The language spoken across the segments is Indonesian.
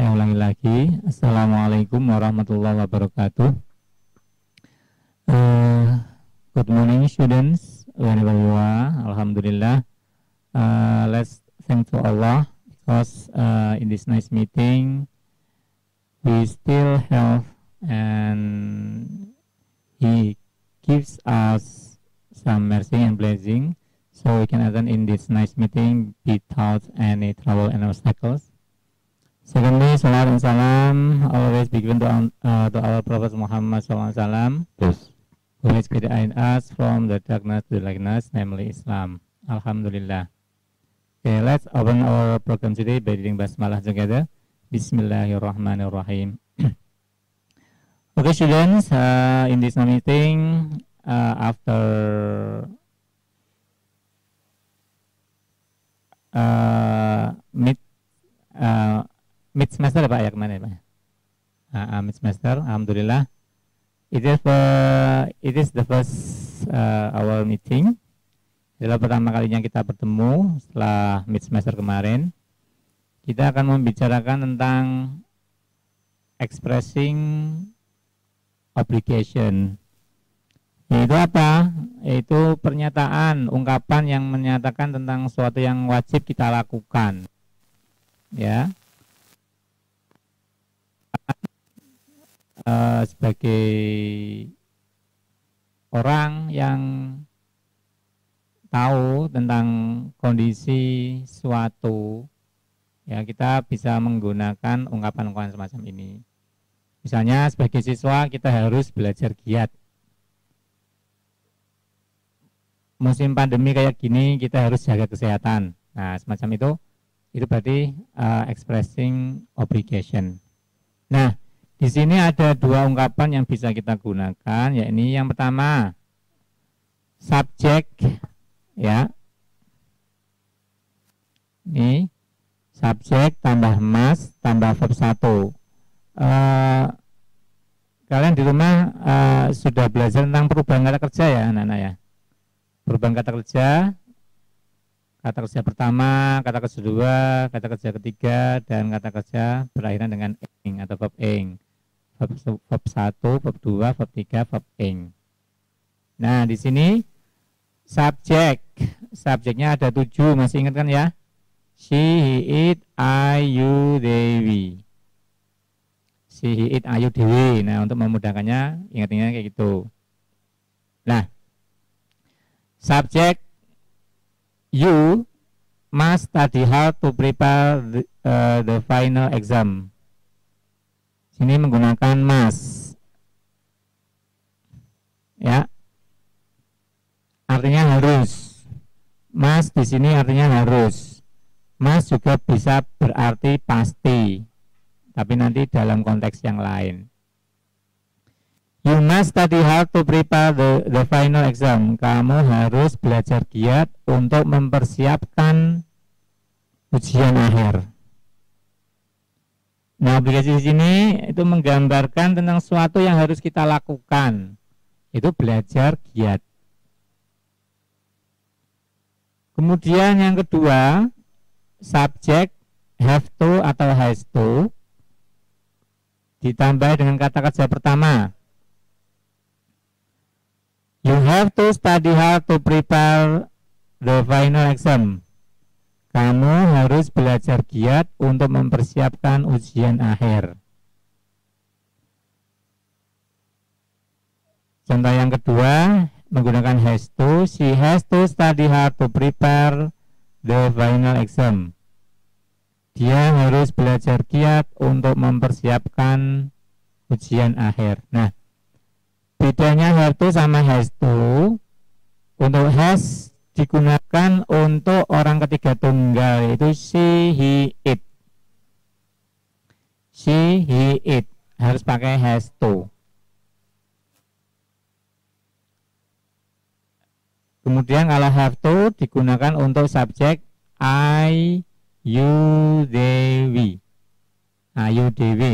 Saya ulangi lagi. Assalamualaikum warahmatullahi wabarakatuh. Good morning students, wherever you are. Alhamdulillah. Let's thank to Allah because in this nice meeting we still have and He gives us some mercy and blessing so we can attend in this nice meeting without any trouble and obstacles. Secondly, salat and salam always be given to our Prophet Muhammad SAW. Yes. Who has guided us from the darkness to the lightness, namely Islam. Alhamdulillah. Okay, let's open our program today by reading Basmalah together. Bismillahirrahmanirrahim. Okay, students, in this meeting, after mid semester Pak ya kemana Pak? Mid semester, alhamdulillah. It is the first our meeting. Adalah pertama kalinya kita bertemu setelah mid semester kemarin. Kita akan membicarakan tentang expressing obligation. Yaitu apa? Yaitu pernyataan, ungkapan yang menyatakan tentang sesuatu yang wajib kita lakukan. Ya. Sebagai orang yang tahu tentang kondisi suatu, ya kita bisa menggunakan ungkapan-ungkapan semacam ini. Misalnya sebagai siswa kita harus belajar giat. Musim pandemi kayak gini kita harus jaga kesehatan. Nah semacam itu berarti expressing obligation. Nah di sini ada dua ungkapan yang bisa kita gunakan, yakni yang pertama subjek, ya. Ini subjek tambah mas tambah verb 1. Kalian di rumah sudah belajar tentang perubahan kata kerja ya, anak-anak ya. Perubahan kata kerja pertama, kata kerja kedua, kata kerja ketiga, dan kata kerja berakhiran dengan ing atau verb ing. Verb 1, verb 2, verb 3, verb ing. Nah, di sini subjeknya ada 7, masih ingat kan ya? She, he, it, I, you, they, we. She, he, it, I, you, they, we. Nah, untuk memudahkannya, ingat-ingat kayak gitu. Nah, subjek you must study hard to prepare the final exam. Ini menggunakan must, ya, artinya harus. Must di sini artinya harus. Must juga bisa berarti pasti, tapi nanti dalam konteks yang lain. You must study hard to prepare the final exam. Kamu harus belajar giat untuk mempersiapkan ujian akhir. Nah, obligasi di sini itu menggambarkan tentang sesuatu yang harus kita lakukan. Itu belajar giat. Kemudian yang kedua, subjek have to atau has to ditambah dengan kata kerja pertama. You have to study hard to prepare the final exam. Kamu harus belajar giat untuk mempersiapkan ujian akhir. Contoh yang kedua menggunakan has to. She has to study hard to prepare the final exam. Dia harus belajar giat untuk mempersiapkan ujian akhir. Nah, bedanya have to sama has to. Untuk has digunakan untuk orang ketiga tunggal, yaitu she, he, it. She, he, it harus pakai has to. Kemudian kalau have to digunakan untuk subjek I, you, they, we. You, they, we.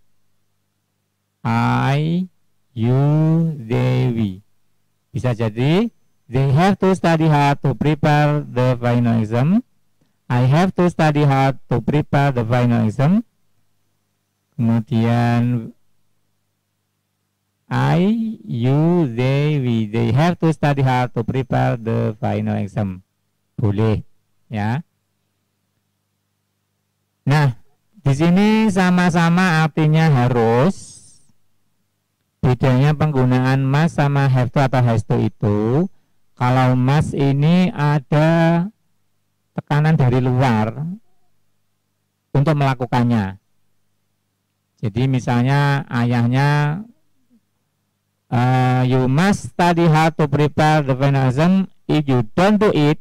I, you, they, we. Bisa jadi they have to study hard to prepare the final exam. I have to study hard to prepare the final exam. Kemudian I, you, they, we, they have to study hard to prepare the final exam. Boleh, ya. Nah, di sini sama-sama artinya harus. Bedanya penggunaan must sama have to atau has to itu, kalau must ini ada tekanan dari luar untuk melakukannya. Jadi misalnya ayahnya, you must study hard to prepare the final exam. If you don't do it,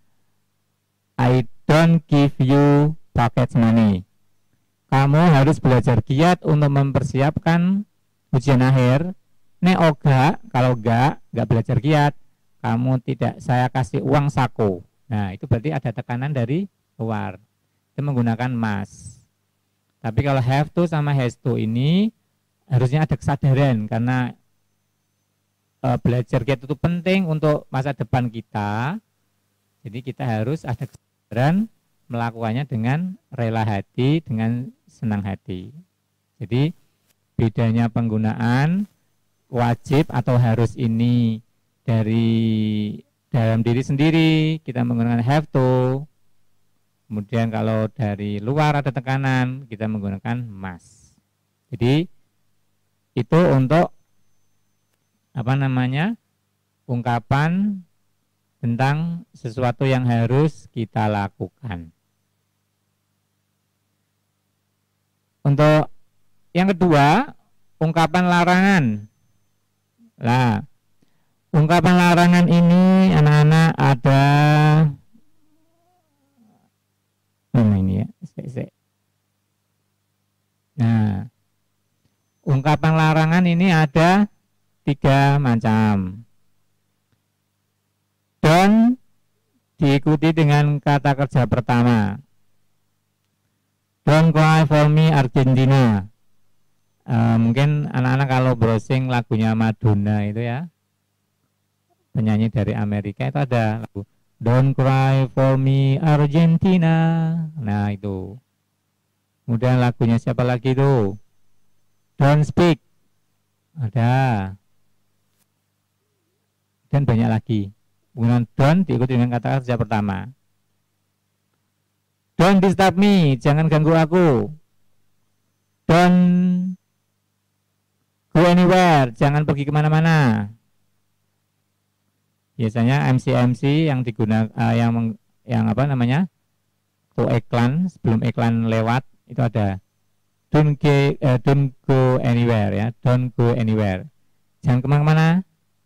I don't give you pocket money. Kamu harus belajar giat untuk mempersiapkan ujian akhir. Nek oga, kalau enggak belajar giat, kamu tidak saya kasih uang saku. Nah, itu berarti ada tekanan dari luar. Itu menggunakan must. Tapi kalau have to sama has to ini harusnya ada kesadaran, karena belajar giat itu penting untuk masa depan kita. Jadi kita harus ada kesadaran melakukannya dengan rela hati, dengan senang hati. Jadi bedanya penggunaan wajib atau harus ini dari dalam diri sendiri kita menggunakan have to. Kemudian kalau dari luar ada tekanan kita menggunakan must. Jadi itu untuk ungkapan tentang sesuatu yang harus kita lakukan. Untuk yang kedua, ungkapan larangan. Nah, ungkapan larangan ini anak-anak ada ini ya. Nah, ungkapan larangan ini ada 3 macam. Don't diikuti dengan kata kerja pertama. Don't cry for me Argentina. Mungkin anak-anak kalau browsing lagunya Madonna itu ya, penyanyi dari Amerika itu ada lagu Don't cry for me Argentina. Nah itu. Kemudian lagunya siapa lagi itu? Don't speak. Ada. Dan banyak lagi. Penggunaan don't diikuti dengan kata kerja pertama. Don't disturb me, jangan ganggu aku. Don't go anywhere, jangan pergi kemana-mana. Biasanya MC yang digunakan tuh iklan, sebelum iklan lewat itu ada don't go anywhere ya, don't go anywhere. Jangan kemana-mana.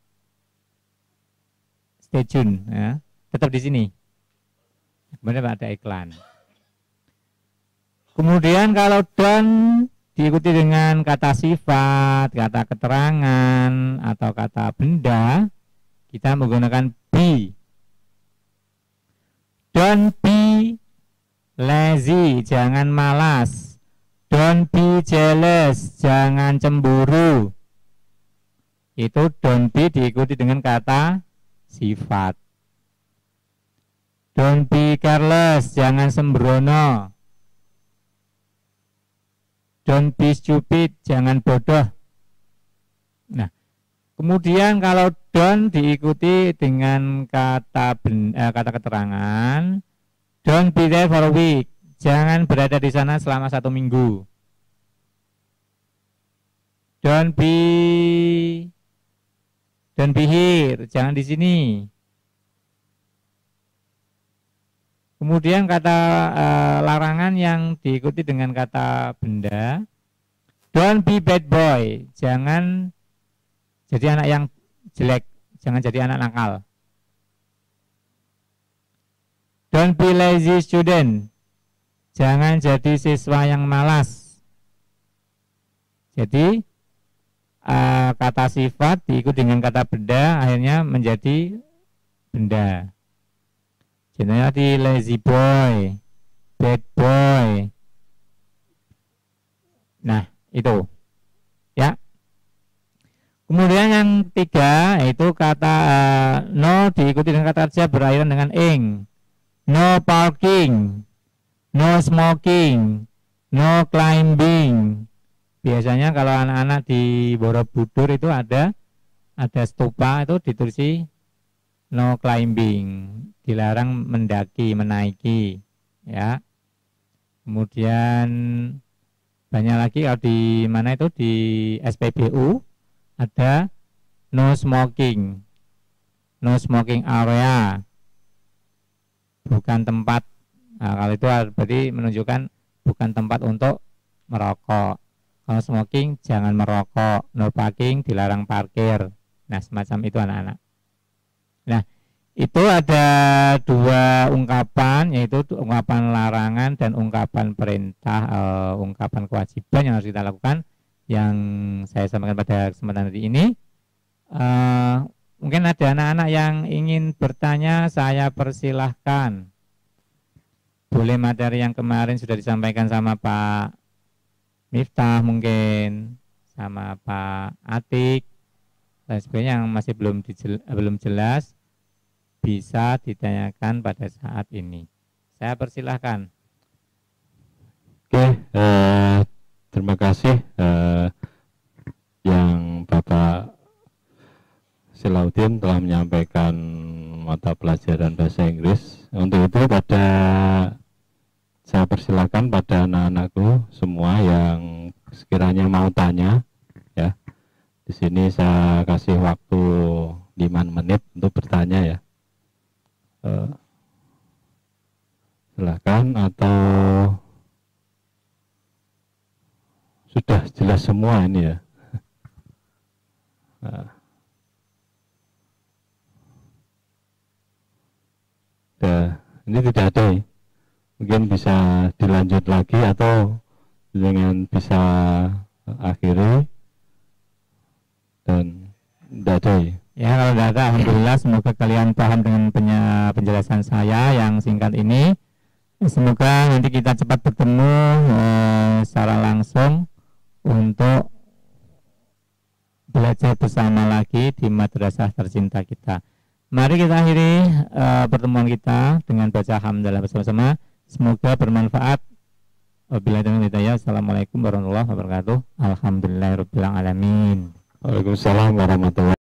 Stay tune ya, tetap di sini. Kemudian ada iklan. Kemudian kalau don't diikuti dengan kata sifat, kata keterangan, atau kata benda, kita menggunakan be. Don't be lazy, jangan malas. Don't be jealous, jangan cemburu. Itu don't be diikuti dengan kata sifat. Don't be careless, jangan sembrono. Don't be stupid, jangan bodoh. Nah, kemudian kalau don't diikuti dengan kata keterangan, don't be there for a week, jangan berada di sana selama 1 minggu. Don't be here, jangan di sini. Kemudian kata larangan yang diikuti dengan kata benda, don't be bad boy, jangan jadi anak yang jelek, jangan jadi anak nakal. Don't be lazy student, jangan jadi siswa yang malas. Jadi kata sifat diikuti dengan kata benda, akhirnya menjadi benda. Contohnya di lazy boy, bad boy. Nah, itu. Ya. Kemudian yang 3 itu kata no diikuti dengan kata kerja berakhiran dengan ing. No parking, no smoking, no climbing, Biasanya kalau anak-anak di Borobudur itu ada stupa itu ditulis no climbing, dilarang mendaki, menaiki, ya. Kemudian banyak lagi kalau di mana itu di SPBU ada no smoking area, bukan tempat. Nah, kalau itu berarti menunjukkan bukan tempat untuk merokok. Kalau smoking jangan merokok, no parking, dilarang parkir. Nah, semacam itu anak-anak. Nah, itu ada dua ungkapan, yaitu ungkapan larangan dan ungkapan perintah, ungkapan kewajiban yang harus kita lakukan, yang saya sampaikan pada kesempatan hari ini. Mungkin ada anak-anak yang ingin bertanya, saya persilahkan. Boleh materi yang kemarin sudah disampaikan sama Pak Miftah mungkin, sama Pak Atik, dan sebagainya yang masih belum jelas, bisa ditanyakan pada saat ini. Saya persilahkan. Oke, terima kasih yang Bapak Silaudin telah menyampaikan mata pelajaran bahasa Inggris. Untuk itu saya persilakan pada anak-anakku semua yang sekiranya mau tanya, ya. Di sini saya kasih waktu 5 menit untuk bertanya, ya. Silakan, atau sudah jelas semua ini, ya. Ini tidak ada, ya. Mungkin bisa dilanjut lagi atau dengan bisa akhiri, dan tidak ada, ya. Ya, kalau tidak ada, alhamdulillah, semoga kalian paham dengan penjelasan saya yang singkat ini. Semoga nanti kita cepat bertemu secara langsung untuk belajar bersama lagi di madrasah tercinta kita. Mari kita akhiri pertemuan kita dengan baca hamdalah bersama-sama. Semoga bermanfaat. Wabillahi taufiq wal hidayah. Assalamualaikum warahmatullahi wabarakatuh. Alhamdulillahirabbil alamin. Waalaikumsalam warahmatullahi wabarakatuh.